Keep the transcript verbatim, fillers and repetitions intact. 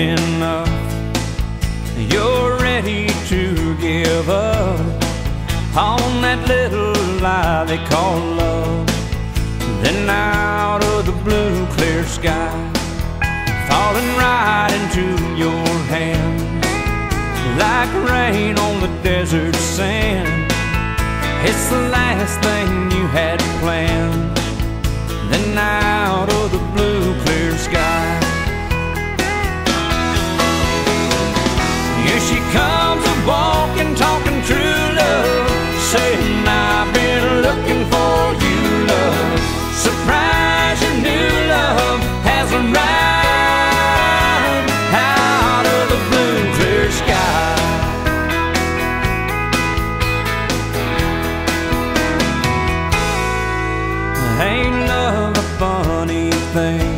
enough, you're ready to give up on that little lie they call love. Then out of the blue clear sky, falling right into your hand, like rain on the desert sand. It's the last thing you had planned. Then out of the blue clear sky, here she comes a-walking, talking true love, saying I've been looking for you, love. Surprise, your new love has arrived out of the blue clear sky. Ain't love a funny thing?